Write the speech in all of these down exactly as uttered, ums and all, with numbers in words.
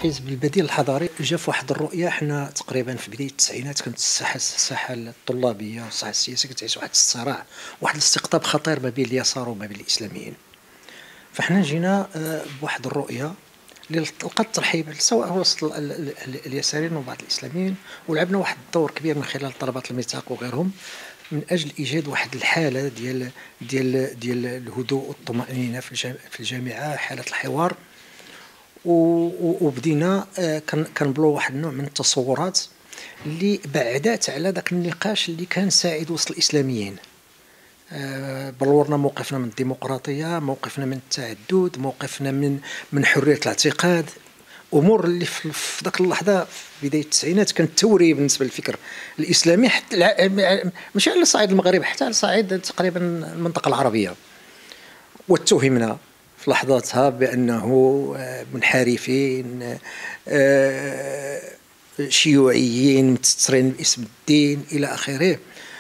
حزب البديل الحضاري جا في واحد الرؤيه. حنا تقريبا في بدايه التسعينات كانت الساحه الساحه الطلابيه والساحه السياسيه كتعيش واحد الصراع، واحد الاستقطاب خطير ما بين اليسار وما بين الاسلاميين. فحنا جينا بواحد الرؤيه اللي لقات الترحيب سواء وسط اليساريين وبعض الاسلاميين، ولعبنا واحد الدور كبير من خلال طلبات الميثاق وغيرهم من اجل ايجاد واحد الحاله ديال ديال ديال الهدوء والطمانينه في الجامعه، حاله الحوار. وبدينا كنبلو واحد النوع من التصورات اللي بعدات على ذاك النقاش اللي كان سائد وسط الاسلاميين. بلورنا موقفنا من الديمقراطيه، موقفنا من التعدد، موقفنا من من حريه الاعتقاد، امور اللي في ذاك اللحظه في بدايه التسعينات كانت توريه بالنسبه للفكر الاسلامي، حتى ماشي على صعيد المغرب حتى على صعيد تقريبا المنطقه العربيه. واتهمنا في لحظاتها بأنه منحرفين، شيوعيين متسترين باسم الدين إلى آخره.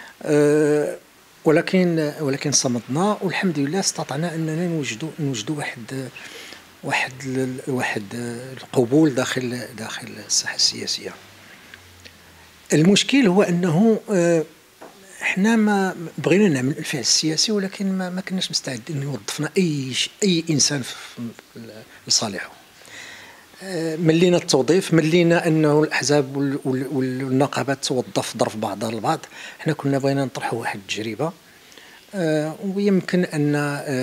ولكن ولكن صمدنا، والحمد لله استطعنا أننا نوجدوا نوجدوا واحد واحد واحد القبول داخل داخل الساحة السياسية. المشكل هو أنه احنا ما بغينا نعمل الفعل السياسي، ولكن ما, ما كناش مستعدين نوظفنا اي اي انسان لصالحه. ملينا التوظيف، ملينا انه الاحزاب والنقابات توظف ضرب بعضها البعض. احنا كنا بغينا نطرحوا واحد التجربه، ويمكن ان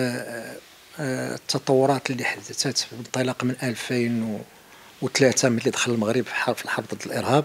التطورات اللي حدثت بانطلاق من ألفين وثلاثة ملي دخل المغرب في الحرب ضد الارهاب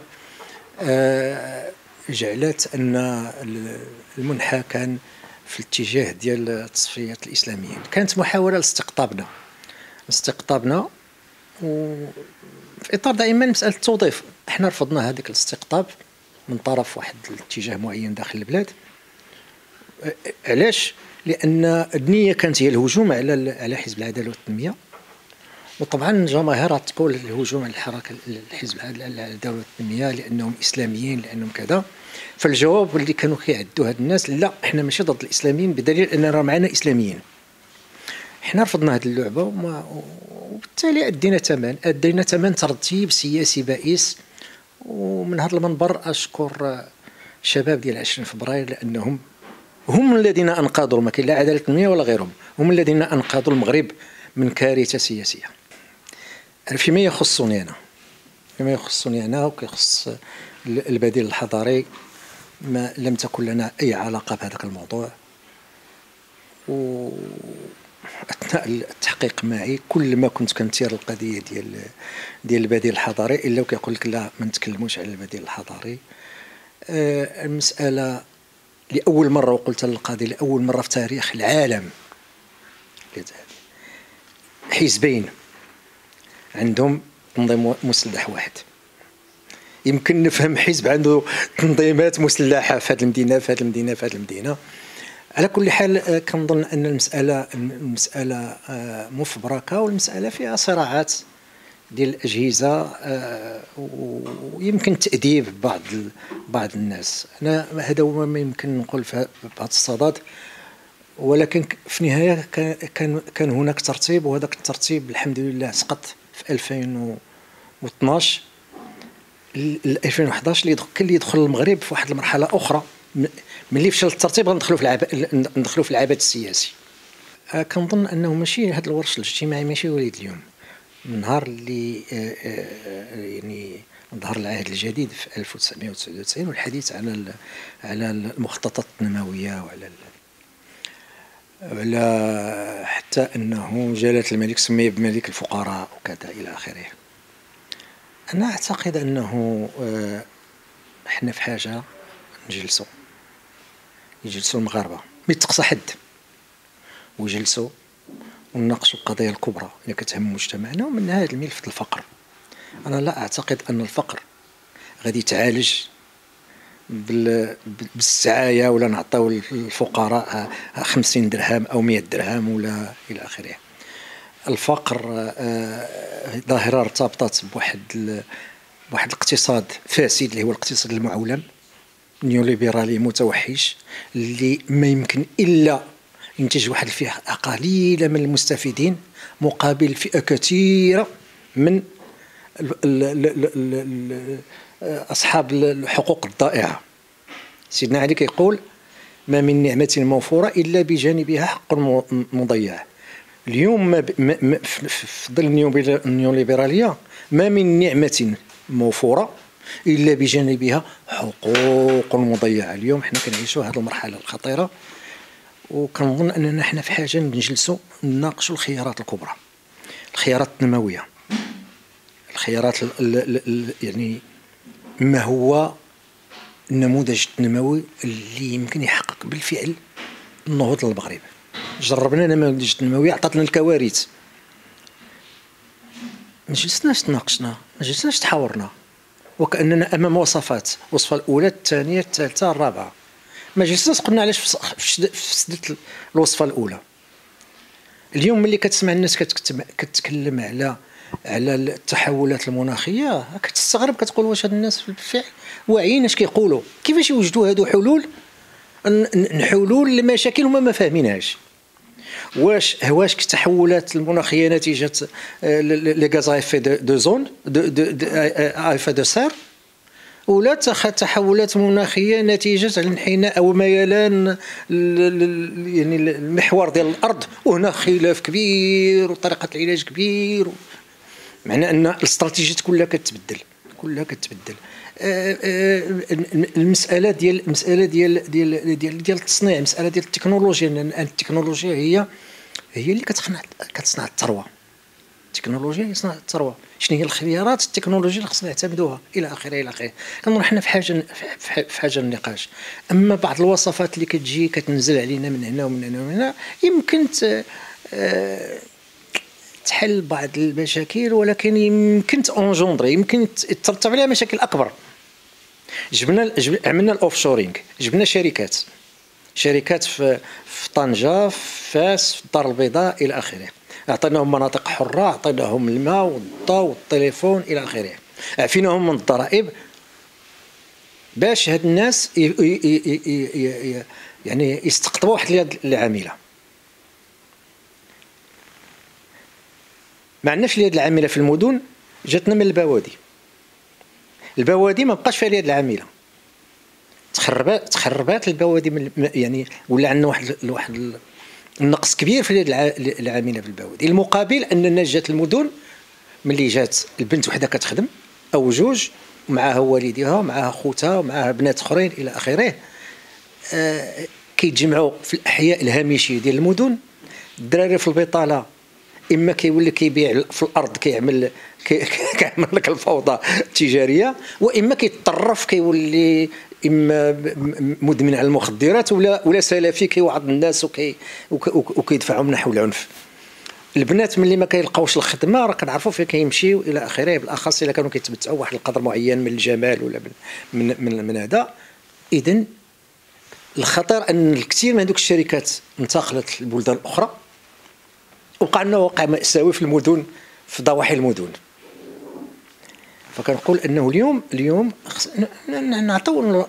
جعلت ان المنحى كان في الاتجاه ديال تصفيه الاسلاميين. كانت محاوله لاستقطابنا استقطابنا وفي اطار دائما مساله التوظيف. احنا رفضنا هذيك الاستقطاب من طرف واحد الاتجاه معين داخل البلاد. علاش؟ لان النيه كانت هي الهجوم على على حزب العداله والتنميه، وطبعا الجماهير تقول الهجوم على الحركه الحزب العداله والتنميه لانهم اسلاميين لانهم كذا. فالجواب اللي كانوا كيعدوا هاد الناس لا، احنا ماشي ضد الاسلاميين بدليل ان راه معنا اسلاميين. احنا رفضنا هذه اللعبه وبالتالي ادينا ثمن ادينا ثمن ترتيب سياسي بائس. ومن هذا المنبر اشكر الشباب ديال عشرين فبراير لانهم هم الذين انقذوا، ما كاين لا عداله التنميه ولا غيرهم، هم الذين انقذوا المغرب من كارثه سياسيه. فيما يخصني انا فيما يخصني انا وكيخص البديل الحضاري، ما لم تكن لنا اي علاقه بهذاك الموضوع. واثناء التحقيق معي كل ما كنت كنثير القضيه ديال ديال البديل الحضاري الا وكيقول لك لا ما نتكلموش على البديل الحضاري. آه المساله لاول مره، وقلت للقاضي لاول مره في تاريخ العالم حزبين عندهم تنظيم مسلح واحد. يمكن نفهم حزب عنده تنظيمات مسلحه في هذه المدينه في هذه المدينه في هذه المدينه. على كل حال كنظن ان المساله المساله مفبركه، والمساله فيها صراعات ديال الاجهزه ويمكن تاديب بعض بعض الناس. انا هذا هو ما يمكن نقول في هذا الصدد. ولكن في النهايه كان كان هناك ترتيب، وهذاك الترتيب الحمد لله سقط في ألفين واثناش. ألفين وأحد عشر اللي كان اللي يدخل المغرب في واحد المرحله اخرى. ملي فشل الترتيب غندخلوا في العب ندخلوا في العبث السياسي. كنظن انه ماشي هذا الورش الاجتماعي ماشي وليد اليوم. من نهار اللي يعني ظهر العهد الجديد في ألف وتسعمائة وتسعة وتسعين والحديث على على المخططات التنمويه وعلى وعلى حتى انه جلاله الملك سمي بملك الفقراء وكذا الى اخره. انا اعتقد انه احنا في حاجه نجلسوا يجلسوا المغاربه ما يتقصى حد ويجلسوا ونناقشوا القضايا الكبرى اللي كتهم مجتمعنا، ومنها هذا الملف الفقر. انا لا اعتقد ان الفقر غادي يتعالج بالسعايه ولا نعطيو للفقراء خمسين درهم او مئة درهم ولا الى اخره. الفقر ظاهره ارتبطت بواحد بواحد الاقتصاد فاسد اللي هو الاقتصاد المعولم نيوليبرالي متوحش، اللي ما يمكن الا ينتج واحد الفئه قليله من المستفيدين مقابل فئه كثيره من أصحاب الحقوق الضائعة. سيدنا علي كيقول ما من نعمة موفورة إلا بجانبها حق مضيع. اليوم في ظل النيوليبرالية ما من نعمة موفورة إلا بجانبها حقوق مضيعة. اليوم حنا كنعيشوا هذه المرحلة الخطيرة، وكنظن أننا حنا في حاجة نجلسوا نناقشوا الخيارات الكبرى، الخيارات التنموية، الخيارات يعني ما هو النموذج التنموي اللي يمكن يحقق بالفعل النهوض للمغرب. جربنا نماذج تنموية عطاتنا الكوارث، ما جلسناش تناقشنا، ما جلسناش تحاورنا، وكأننا أمام وصفات، الوصفة الأولى الثانية الثالثة الرابعة. ما جلسناش قلنا علاش فسدت الوصفة الأولى. اليوم ملي كتسمع الناس كتكلم على على التحولات المناخية كتستغرب، كتقول واش هاد الناس بالفعل واعيين اش كيقولوا؟ كيفاش يوجدوا هادو حلول حلول لمشاكل هما ما فاهمينهاش؟ واش واش التحولات المناخيه نتيجه لي غاز افي دو زون دو افي دو سير، ولا تحولات مناخيه نتيجه الانحناء او ميلان يعني المحور ديال الارض، وهنا خلاف كبير وطريقه العلاج كبير، معنى ان الاستراتيجيات كلها كتبدل كلها كتبدل. المساله ديال المساله ديال ديال ديال ديال التصنيع، المساله ديال التكنولوجيا، لان التكنولوجيا هي هي اللي كتصنع كتصنع الثروه. التكنولوجيا هي صناعه الثروه. شنو هي الخيارات التكنولوجيه اللي خصنا نعتمدوها الى اخره الى اخره. كنظن حنا في حاجه في حاجه للنقاش. اما بعض الوصفات اللي كتجي كتنزل علينا من هنا ومن هنا ومن هنا يمكن تحل بعض المشاكل، ولكن يمكن تونجوندري، يمكن ترتب عليها مشاكل اكبر. جبنا عملنا الاوفشورينغ، جبنا شركات شركات في في طنجه، في فاس، في الدار البيضاء الى اخره، اعطيناهم مناطق حره، اعطيناهم الماء والضوء والتليفون الى اخره، عفيناهم من الضرائب باش هاد الناس يعني يستقطبوا واحد اليد العامله. ما عندناش اليد العامله في المدن، جاتنا من البوادي. البوادي ما بقاش فيها اليد العامله، تخربات تخربات البوادي من يعني، ولا عندنا واحد واحد النقص كبير في اليد العامله في البوادي. المقابل ان الناس جات المدن، ملي جات البنت وحده كتخدم او جوج، ومعها والديها ومعها خوتها ومعها بنات اخرين الى اخره، آه كيتجمعوا في الاحياء الهامشيه ديال المدن. الدراري في البطاله اما كيولي كيبيع في الارض، كيعمل كيعمل لك الفوضى التجاريه، واما كيتطرف كيولي اما مدمن على المخدرات ولا ولا سلفي كيوعظ الناس وكي وكيدفعهم نحو العنف. البنات ملي ما كيلقاوش الخدمه راه كنعرفوا فين كيمشيو الى اخره، بالاخص الا كانوا كيتمتعوا واحد القدر معين من الجمال ولا من من, من هذا. اذا الخطر ان الكثير من هذوك الشركات انتقلت لبلدان اخرى، وقع لنا واقع مأساوي في المدن، في ضواحي المدن. فكنقول انه اليوم اليوم نعطيو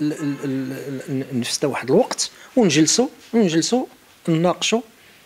نفسنا واحد الوقت ونجلسوا ونجلسوا نناقشوا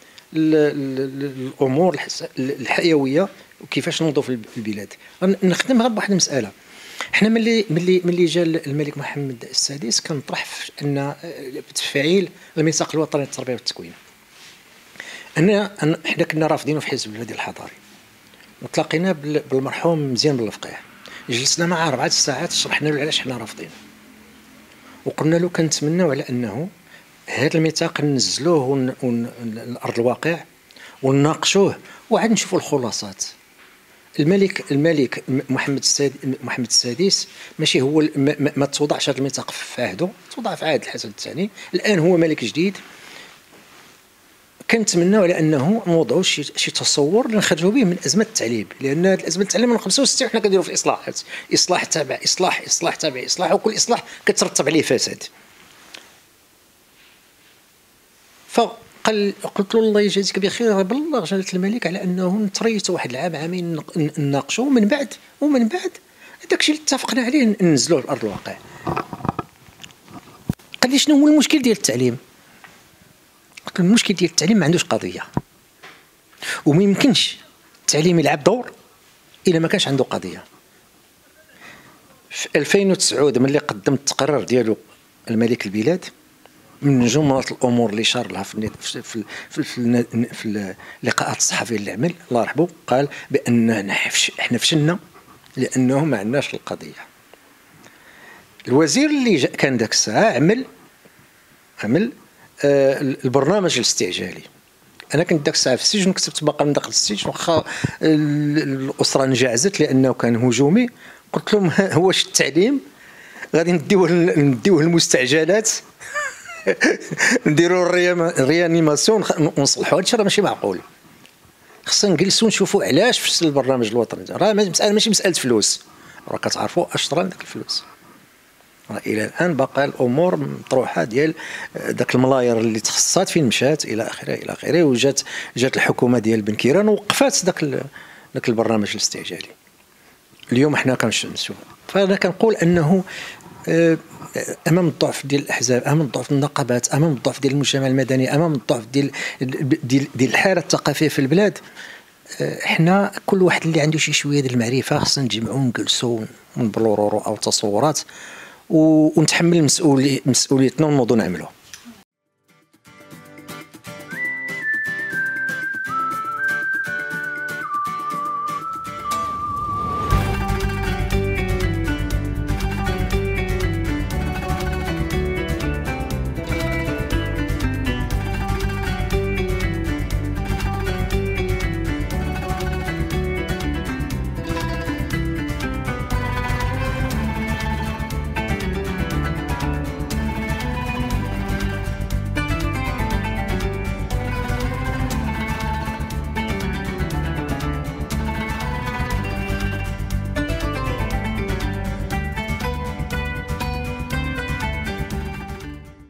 الامور الحيويه وكيفاش نوضوا في البلاد. نخدم غير بواحد المساله. حنا ملي ملي ملي جا الملك محمد السادس كان طرح ان بتفعيل الميثاق الوطني للتربيه والتكوين. أنا حنا كنا رافضينه في حزب البلدي الحضاري، وتلاقينا بالمرحوم مزيان بالفقيه، جلسنا معاه أربعة ساعات شرحنا له علاش حنا رافضين، وقلنا له كنتمناو على أنه هذا الميثاق ننزلوه لأرض الواقع ونناقشوه وعاد نشوفوا الخلاصات. الملك الملك محمد السادس محمد السادس ماشي هو ما, ما توضعش هذا الميثاق في عهده، توضع في عهد الحسن الثاني. الآن هو ملك جديد، كنتمناو على انه نوضعوا شي شي تصور اللي نخرجوا به من ازمه التعليم، لان هذه الازمه التعليم من خمسة وستين حنا كنديروا في الاصلاحات، اصلاح تابع اصلاح اصلاح تابع اصلاح، وكل اصلاح كترتب عليه فساد. فقال قلت له الله يجازيك بخير، بلغ جلاله الملك على انه نتريثوا واحد العام عامين نناقشوا، ومن بعد ومن بعد داكشي اللي اتفقنا عليه ننزلوه لارض الواقع. قال لي شنو هو المشكل ديال التعليم؟ المشكل ديال التعليم ما عندوش قضيه، وما يمكنش التعليم يلعب دور الا ما كانش عنده قضيه. في ألفين وتسعة ملي قدم التقرير ديالو الملك البلاد، من جمله الامور اللي شار لها في في في, في, في, في اللقاءات الصحفيه اللي عمل الله يرحمه، قال بان احنا فشلنا لانه ما عندناش القضيه. الوزير اللي جا كان ذاك الساعه عمل عمل آه البرنامج الاستعجالي. انا كنت ذاك الساعه في السجن، كتبت باقا من داخل السجن واخا الاسره انجعزت لانه كان هجومي. قلت لهم واش التعليم غادي نديوه نديوه المستعجلات نديروا الريانيماسيون ونصلحوا؟ هادشي راه ماشي معقول. خصنا نجلسوا نشوفوا علاش فشل البرنامج الوطني. راه مساله ماشي مساله فلوس، راه كتعرفوا اش طرا داك الفلوس. راه الى الان باقا الامور مطروحه ديال داك الملاير اللي تخصات فين مشات الى اخره الى اخره. وجات جات الحكومه ديال بن كيران ووقفات داك داك البرنامج الاستعجالي. اليوم حنا كنشوفوا. فانا كنقول انه امام الضعف ديال الاحزاب، امام الضعف النقابات، امام الضعف ديال المجتمع المدني، امام الضعف ديال ديال ديال الحاله الثقافيه في البلاد، احنا كل واحد اللي عنده شي شويه ديال المعرفه خصنا نجمعوا ونجلسوا ونبلوروا او تصورات ونتحمل مسؤوليه مسؤوليتنا ونوضوا نعملوا.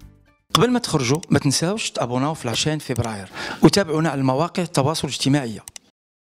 قبل ما تخرجوا ما تنساوش تابوناو في العشرين فبراير وتابعونا على المواقع التواصل الاجتماعي.